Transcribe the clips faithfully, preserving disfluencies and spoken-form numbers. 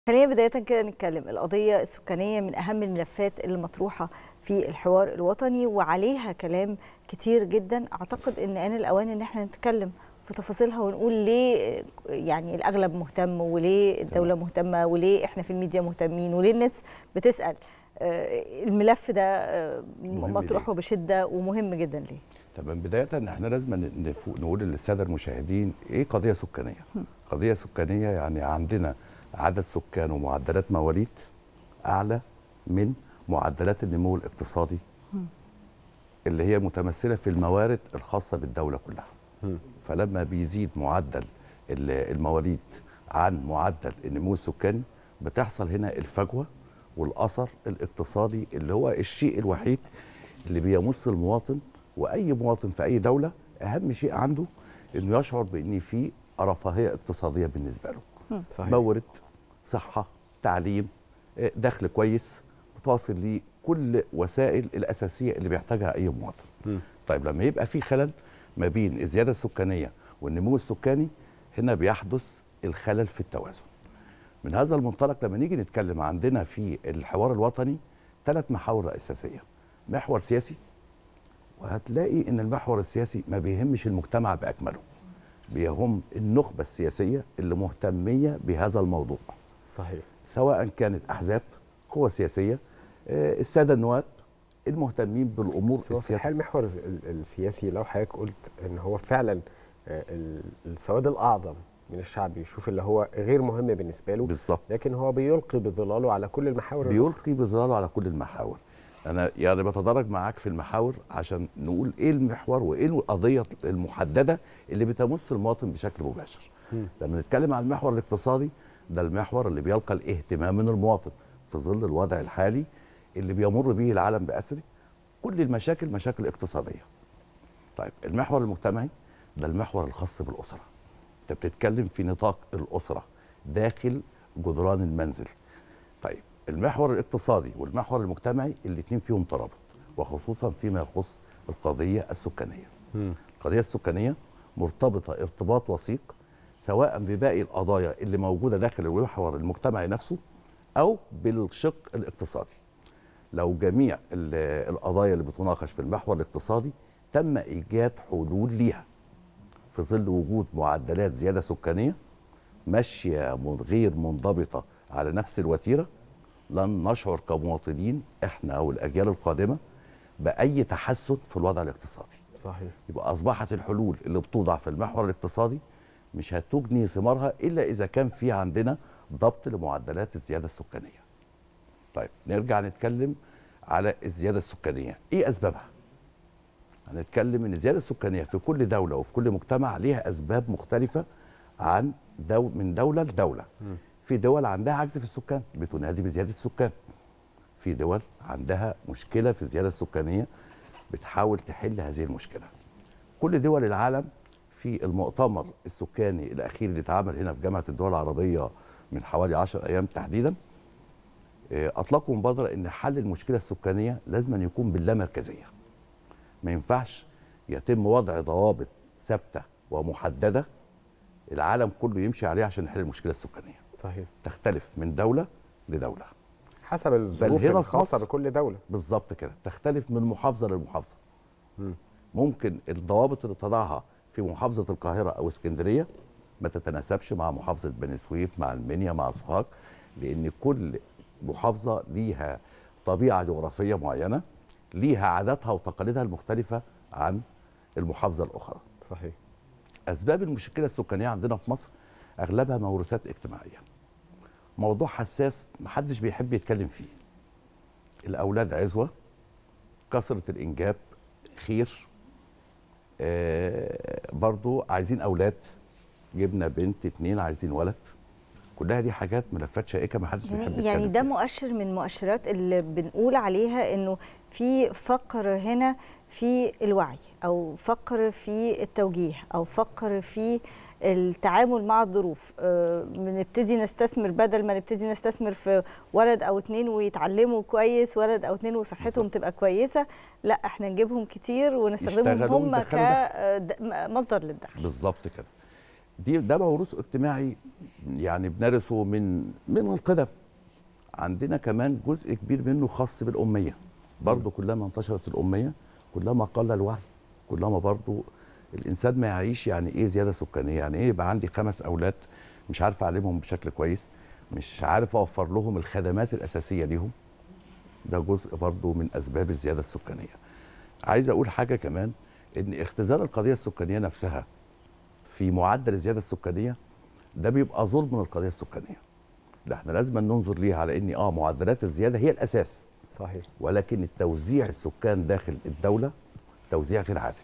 خلينا بداية كده نتكلم القضية السكانية من أهم الملفات اللي مطروحة في الحوار الوطني وعليها كلام كتير جدا. أعتقد إن آن الأوان إن احنا نتكلم في تفاصيلها ونقول ليه يعني الأغلب مهتم وليه الدولة مهتمة وليه احنا في الميديا مهتمين وليه الناس بتسأل. الملف ده مطروحه بشدة ومهم جدا ليه؟ تمام. بداية احنا لازم نقول للسادة المشاهدين ايه قضية سكانية؟ قضية سكانية يعني عندنا عدد سكان ومعدلات مواليد أعلى من معدلات النمو الاقتصادي اللي هي متمثلة في الموارد الخاصة بالدولة كلها. فلما بيزيد معدل المواليد عن معدل النمو السكاني بتحصل هنا الفجوة والأثر الاقتصادي اللي هو الشيء الوحيد اللي بيمس المواطن، وأي مواطن في أي دولة أهم شيء عنده إنه يشعر بإن في رفاهية اقتصادية بالنسبة له. صحيح. مورد، صحة، تعليم، دخل كويس، متوفر ليه كل وسائل الأساسية اللي بيحتاجها أي مواطن. م. طيب لما يبقى في خلل ما بين الزيادة السكانية والنمو السكاني هنا بيحدث الخلل في التوازن. من هذا المنطلق لما نيجي نتكلم عندنا في الحوار الوطني ثلاث محاور أساسية. محور سياسي، وهتلاقي إن المحور السياسي ما بيهمش المجتمع بأكمله، بيهم النخبة السياسية اللي مهتمية بهذا الموضوع. صحيح. سواء كانت أحزاب، قوى سياسية، السادة النواب المهتمين بالأمور السياسية. في حال المحور السياسي لو حضرتك قلت إن هو فعلا السواد الأعظم من الشعب يشوف اللي هو غير مهم بالنسبة له، بالظبط، لكن هو بيلقي بظلاله على كل المحاور. بيلقي بظلاله على كل المحاور. أنا يعني بتدرج معاك في المحاور عشان نقول إيه المحور وإيه القضية المحددة اللي بتمس المواطن بشكل مباشر. م. لما نتكلم عن المحور الاقتصادي ده المحور اللي بيلقى الاهتمام من المواطن في ظل الوضع الحالي اللي بيمر به العالم بأسره. كل المشاكل مشاكل اقتصادية. طيب المحور المجتمعي ده المحور الخاص بالأسرة. أنت بتتكلم في نطاق الأسرة داخل جدران المنزل. طيب المحور الاقتصادي والمحور المجتمعي الاثنين فيهم ترابط، وخصوصا فيما يخص القضية السكانية. م. القضية السكانية مرتبطة ارتباط وثيق سواء بباقي القضايا اللي موجودة داخل المحور المجتمعي نفسه أو بالشق الاقتصادي. لو جميع القضايا اللي بتناقش في المحور الاقتصادي تم إيجاد حلول ليها في ظل وجود معدلات زيادة سكانية ماشية من غير منضبطة على نفس الوتيرة، لن نشعر كمواطنين احنا او الاجيال القادمه باي تحسن في الوضع الاقتصادي. صحيح. يبقى اصبحت الحلول اللي بتوضع في المحور الاقتصادي مش هتجني ثمارها الا اذا كان في عندنا ضبط لمعدلات الزياده السكانيه. طيب نرجع نتكلم على الزياده السكانيه، ايه اسبابها؟ هنتكلم ان الزياده السكانيه في كل دوله وفي كل مجتمع ليها اسباب مختلفه عن دو من دوله لدوله. م. في دول عندها عجز في السكان بتنادي بزيادة السكان. في دول عندها مشكلة في الزيادة السكانية بتحاول تحل هذه المشكلة. كل دول العالم في المؤتمر السكاني الأخير اللي اتعمل هنا في جامعة الدول العربية من حوالي عشر أيام تحديدا أطلقوا مبادرة إن حل المشكلة السكانية لازم أن يكون باللامركزية. ما ينفعش يتم وضع ضوابط ثابتة ومحددة العالم كله يمشي عليها عشان نحل المشكلة السكانية. صحيح. تختلف من دولة لدولة حسب الظروف الخاصة بكل دولة. بالظبط كده، تختلف من محافظة لمحافظة. م. ممكن الضوابط اللي تضعها في محافظة القاهرة أو اسكندرية ما تتناسبش مع محافظة بني سويف، مع المنيا، مع سوهاج، لأن كل محافظة ليها طبيعة جغرافية معينة، ليها عاداتها وتقاليدها المختلفة عن المحافظة الأخرى. صحيح. أسباب المشكلة السكانية عندنا في مصر أغلبها موروثات اجتماعية. موضوع حساس محدش بيحب يتكلم فيه. الأولاد عزوة، كثرة الإنجاب خير، آه برضو عايزين أولاد، جبنا بنت اتنين عايزين ولد. كلها دي حاجات ملفات شائكة محدش يعني بيحب يتكلم يعني ده فيها. مؤشر من المؤشرات اللي بنقول عليها إنه في فقر هنا في الوعي، أو فقر في التوجيه، أو فقر في التعامل مع الظروف. بنبتدي نستثمر بدل ما نبتدي نستثمر في ولد او اتنين ويتعلموا كويس، ولد او اتنين وصحتهم تبقى كويسه، لا احنا نجيبهم كتير ونستخدمهم هم كمصدر للدخل. بالظبط كده. دي ده موروث اجتماعي يعني بنرثه من من القدم. عندنا كمان جزء كبير منه خاص بالاميه، برضه كلما انتشرت الاميه كلما قل الوعي، كلما برضه الانسان ما يعيش يعني ايه زياده سكانيه، يعني ايه يبقى عندي خمس اولاد مش عارف اعلمهم بشكل كويس، مش عارف اوفر لهم الخدمات الاساسيه ليهم. ده جزء برضه من اسباب الزياده السكانيه. عايز اقول حاجه كمان، ان اختزال القضيه السكانيه نفسها في معدل الزياده السكانيه ده بيبقى ظلم من القضيه السكانيه. ده احنا لازم ننظر ليها على ان اه معدلات الزياده هي الاساس. صحيح. ولكن التوزيع السكان داخل الدوله توزيع غير عادل.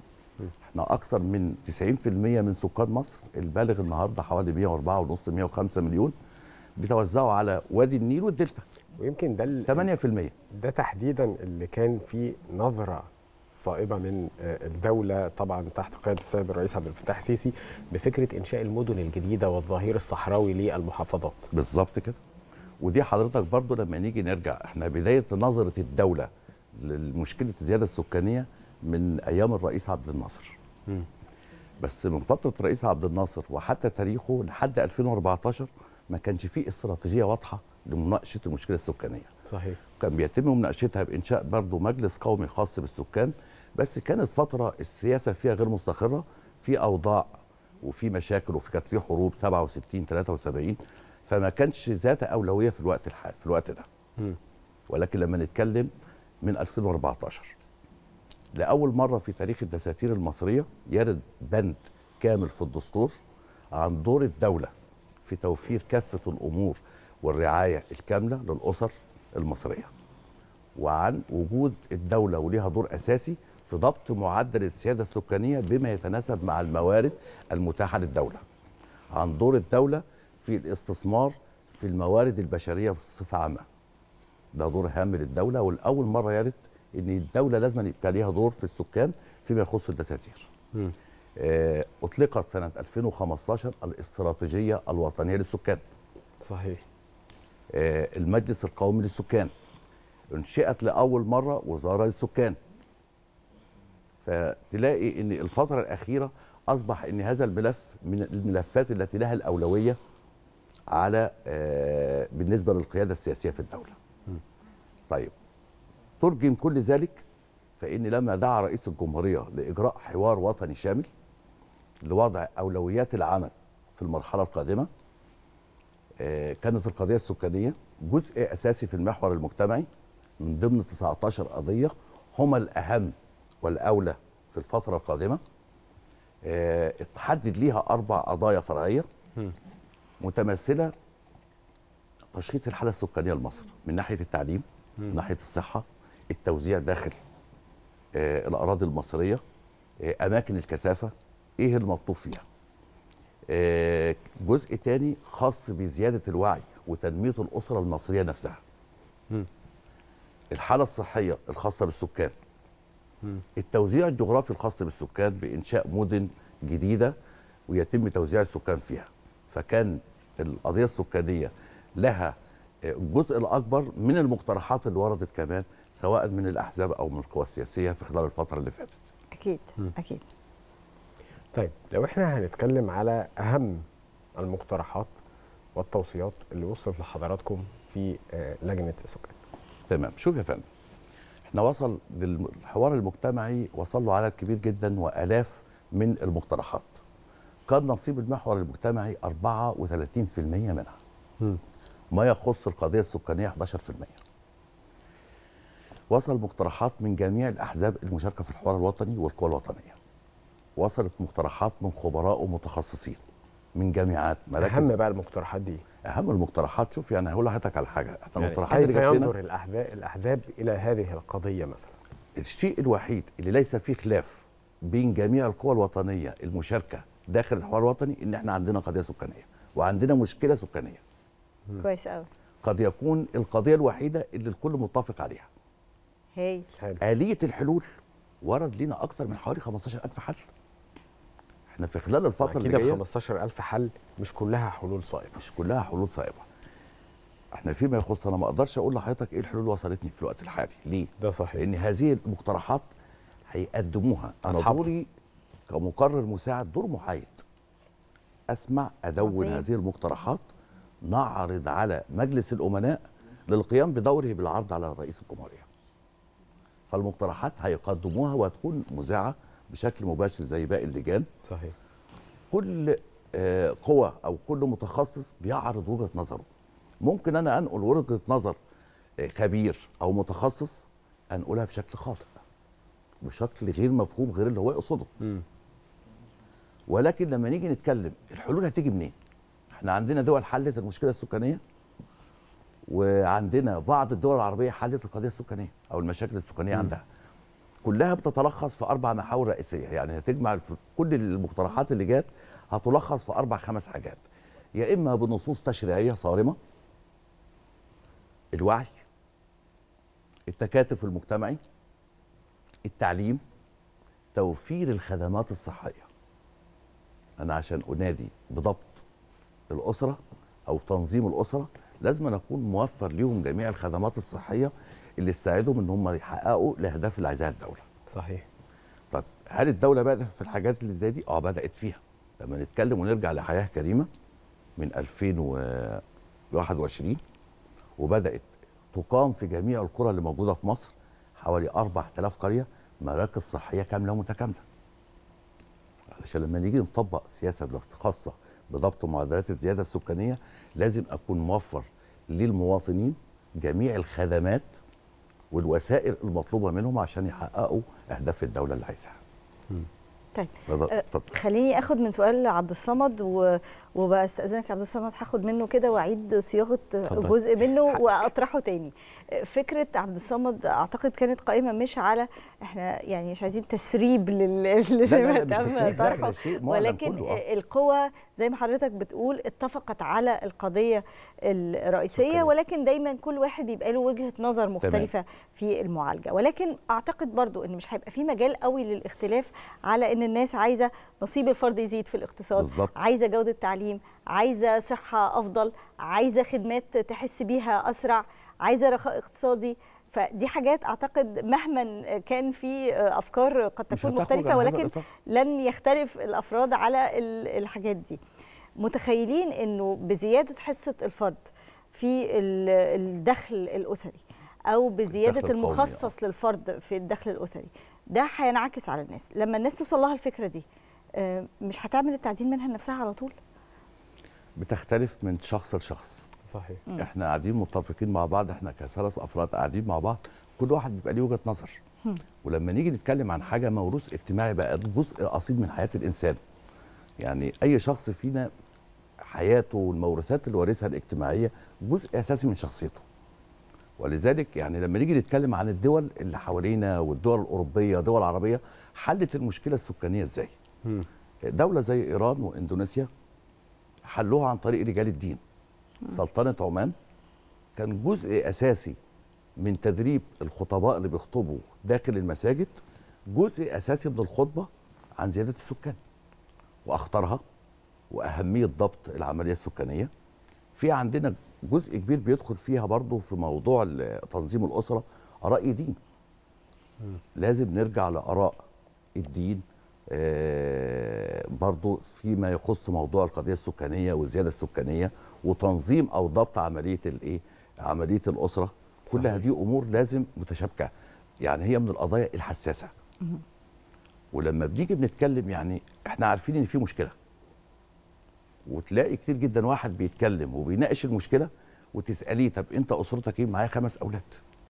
احنا اكثر من تسعين في المية من سكان مصر البالغ النهارده حوالي مية وأربعة ونص مية وخمسة مليون بيتوزعوا على وادي النيل والدلتا. ويمكن ده ثمانية في المية. ده تحديدا اللي كان فيه نظره صائبه من الدوله طبعا تحت قياده السيد الرئيس عبد الفتاح السيسي بفكره انشاء المدن الجديده والظهير الصحراوي للمحافظات. بالظبط كده. ودي حضرتك برضو لما نيجي نرجع، احنا بدايه نظره الدوله لمشكله الزياده السكانيه من ايام الرئيس عبد الناصر. م. بس من فتره الرئيس عبد الناصر وحتى تاريخه لحد ألفين وأربعتاشر ما كانش فيه استراتيجيه واضحه لمناقشه المشكله السكانيه. صحيح. كان بيتم مناقشتها بانشاء برضو مجلس قومي خاص بالسكان، بس كانت فتره السياسه فيها غير مستقره، في اوضاع وفي مشاكل وفي كانت في حروب سبعة وستين ثلاثة وسبعين، فما كانش ذات اولويه في الوقت الحالي في الوقت ده. م. ولكن لما نتكلم من ألفين وأربعتاشر لاول مره في تاريخ الدساتير المصريه يرد بند كامل في الدستور عن دور الدوله في توفير كافه الامور والرعايه الكامله للاسر المصريه، وعن وجود الدوله وليها دور اساسي في ضبط معدل الزياده السكانيه بما يتناسب مع الموارد المتاحه للدوله، عن دور الدوله في الاستثمار في الموارد البشريه بصفه عامه. ده دور هام للدوله، والاول مره يرد ان الدوله لازم يبقى ليها دور في السكان فيما يخص الدساتير. آه اطلقت سنه ألفين وخمستاشر الاستراتيجيه الوطنيه للسكان. صحيح. آه المجلس القومي للسكان، انشئت لاول مره وزاره للسكان. فتلاقي ان الفتره الاخيره اصبح ان هذا الملف من الملفات التي لها الاولويه على آه بالنسبه للقياده السياسيه في الدوله. م. طيب ترجم كل ذلك فإن لما دعا رئيس الجمهورية لإجراء حوار وطني شامل لوضع أولويات العمل في المرحلة القادمة، كانت القضية السكانية جزء أساسي في المحور المجتمعي من ضمن تسعتاشر قضية هما الأهم والأولى في الفترة القادمة. اتحدد ليها أربع قضايا فرعية متمثلة تشخيص الحالة السكانية لمصر من ناحية التعليم، من ناحية الصحة، التوزيع داخل آه الأراضي المصرية، آه أماكن الكثافة، إيه المطلوب فيها. آه جزء تاني خاص بزيادة الوعي وتنمية الأسرة المصرية نفسها. م. الحالة الصحية الخاصة بالسكان. م. التوزيع الجغرافي الخاص بالسكان بإنشاء مدن جديدة ويتم توزيع السكان فيها. فكان القضية السكانية لها الجزء الأكبر من المقترحات اللي وردت كمان سواء من الأحزاب أو من القوى السياسية في خلال الفترة اللي فاتت. أكيد م. أكيد. طيب لو احنا هنتكلم على أهم المقترحات والتوصيات اللي وصلت لحضراتكم في لجنة السكان. تمام. شوف يا فندم، احنا وصل للحوار المجتمعي وصل له عدد كبير جدا وآلاف من المقترحات. كان نصيب المحور المجتمعي أربعة وثلاثين في المية منها. م. ما يخص القضية السكانية إحدى عشر في المية. وصل مقترحات من جميع الأحزاب المشاركة في الحوار الوطني والقوى الوطنية. وصلت مقترحات من خبراء ومتخصصين من جامعات مراكز. أهم بقى المقترحات دي؟ أهم المقترحات، شوف يعني هقول لحضرتك على حاجة، احنا يعني المقترحات اللي جات لنا كيف ينظر الأحزاب إلى هذه القضية مثلا؟ الشيء الوحيد اللي ليس فيه خلاف بين جميع القوى الوطنية المشاركة داخل الحوار الوطني إن احنا عندنا قضية سكانية وعندنا مشكلة سكانية. كويس قوي. قد يكون القضية الوحيدة اللي الكل متفق عليها. هي آلية الحلول ورد لنا أكثر من حوالي خمستاشر ألف حل. احنا في خلال الفترة اللي جاية كده خمستاشر ألف حل مش كلها حلول صائبة. مش كلها حلول صائبة. احنا فيما يخص انا ما اقدرش اقول لحضرتك ايه الحلول وصلتني في الوقت الحالي، ليه؟ ده صحيح. لأن هذه المقترحات هيقدموها، انا دوري كمقرر مساعد دور محايد. اسمع ادون عظيم. هذه المقترحات، نعرض على مجلس الامناء للقيام بدوره بالعرض على رئيس الجمهوريه. فالمقترحات هيقدموها وهتكون مذاعه بشكل مباشر زي باقي اللجان. صحيح. كل آه، قوة او كل متخصص بيعرض وجهه نظره. ممكن انا انقل وجهه نظر آه، خبير او متخصص انقلها بشكل خاطئ، بشكل غير مفهوم، غير اللي هو يقصده. مم. ولكن لما نيجي نتكلم الحلول هتيجي منين؟ احنا عندنا دول حلت المشكله السكانيه، وعندنا بعض الدول العربيه حلت القضيه السكانيه او المشاكل السكانيه عندها. كلها بتتلخص في اربع محاور رئيسيه، يعني هتجمع في كل المقترحات اللي جات هتلخص في اربع خمس حاجات. يا اما بنصوص تشريعيه صارمه، الوعي، التكاتف المجتمعي، التعليم، توفير الخدمات الصحيه. انا عشان انادي بضبط الاسره او تنظيم الاسره لازم أن اكون موفر ليهم جميع الخدمات الصحيه اللي تساعدهم ان هم يحققوا الاهداف اللي عايزاها الدوله. صحيح. طب هل الدوله بدات في الحاجات اللي زي دي؟ اه بدات فيها. لما نتكلم ونرجع لحياه كريمه من ألفين وواحد وعشرين وبدات تقام في جميع القرى اللي موجوده في مصر، حوالي أربعة آلاف قريه، مراكز صحيه كامله ومتكامله. علشان لما نيجي نطبق سياسه خاصه بضبط معدلات الزياده السكانيه لازم اكون موفر للمواطنين جميع الخدمات والوسائل المطلوبه منهم عشان يحققوا اهداف الدوله اللي عايزاها. طيب أه خليني اخد من سؤال عبد الصمد و... وبستاذنك يا عبد الصمد هاخد منه كده واعيد صياغه جزء منه واطرحه تاني. فكره عبد الصمد اعتقد كانت قائمه مش على احنا يعني مش عايزين تسريب لل لا لا مش طرحه، ولكن القوى زي ما حضرتك بتقول اتفقت على القضيه الرئيسيه سكري. ولكن دايما كل واحد بيبقى له وجهه نظر مختلفه تمام. في المعالجه، ولكن اعتقد برضو ان مش هيبقى في مجال قوي للاختلاف على ان الناس عايزه نصيب الفرد يزيد في الاقتصاد بالزبط. عايزه جوده تعليم، عايزه صحه افضل، عايزه خدمات تحس بيها اسرع، عايزه رخاء اقتصادي. فدي حاجات اعتقد مهما كان في افكار قد تكون مختلفه ولكن لن يختلف الافراد على الحاجات دي. متخيلين انه بزياده حصه الفرد في الدخل الاسري او بزياده المخصص للفرد في الدخل الاسري ده هينعكس على الناس، لما الناس توصل لها الفكره دي مش هتعمل التعديل منها لنفسها على طول؟ بتختلف من شخص لشخص. صحيح. م. احنا قاعدين متفقين مع بعض، احنا كثلاث افراد قاعدين مع بعض، كل واحد بيبقى ليه وجهه نظر. م. ولما نيجي نتكلم عن حاجه موروث اجتماعي بقى جزء اصيل من حياه الانسان. يعني اي شخص فينا حياته والموروثات اللي وارثها الاجتماعيه جزء اساسي من شخصيته. ولذلك يعني لما نيجي نتكلم عن الدول اللي حوالينا والدول الاوروبيه والدول العربيه حلت المشكله السكانيه ازاي؟ م. دوله زي ايران واندونيسيا حلوها عن طريق رجال الدين. م. سلطنه عمان كان جزء اساسي من تدريب الخطباء اللي بيخطبوا داخل المساجد، جزء اساسي من الخطبه عن زياده السكان واخطارها واهميه ضبط العمليه السكانيه. في عندنا جزء كبير بيدخل فيها برضه في موضوع تنظيم الاسره اراء دين. م. لازم نرجع لاراء الدين آه برضه فيما يخص موضوع القضيه السكانيه والزياده السكانيه وتنظيم او ضبط عمليه الايه؟ عمليه الاسره. كل هذه امور لازم متشابكه، يعني هي من القضايا الحساسه. م. ولما بنيجي بنتكلم يعني احنا عارفين ان في مشكله، وتلاقي كتير جدا واحد بيتكلم وبيناقش المشكله وتساليه طب انت اسرتك ايه؟ معايا خمس اولاد.